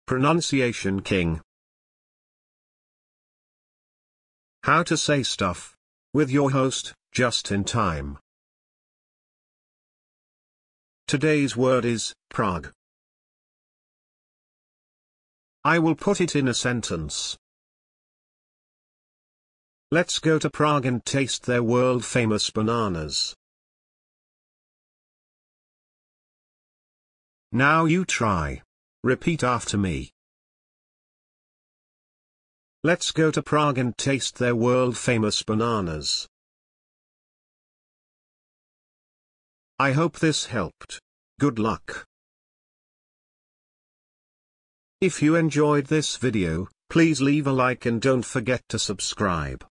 Pronunciation King. How to say stuff. With your host, just in time. Today's word is Prague. I will put it in a sentence. Let's go to Prague and taste their world-famous bananas. Now you try. Repeat after me. Let's go to Prague and taste their world-famous bananas. I hope this helped. Good luck. If you enjoyed this video, please leave a like and don't forget to subscribe.